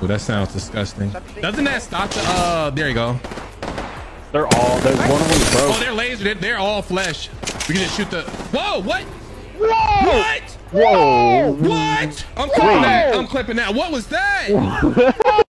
Ooh, that sounds disgusting. Doesn't that stop the there you go. There's one of them broke. Oh, they're lasered. They're all flesh. We can just shoot the. Whoa! What? Whoa! What? Whoa! What? I'm clipping that. I'm clipping that. What was that?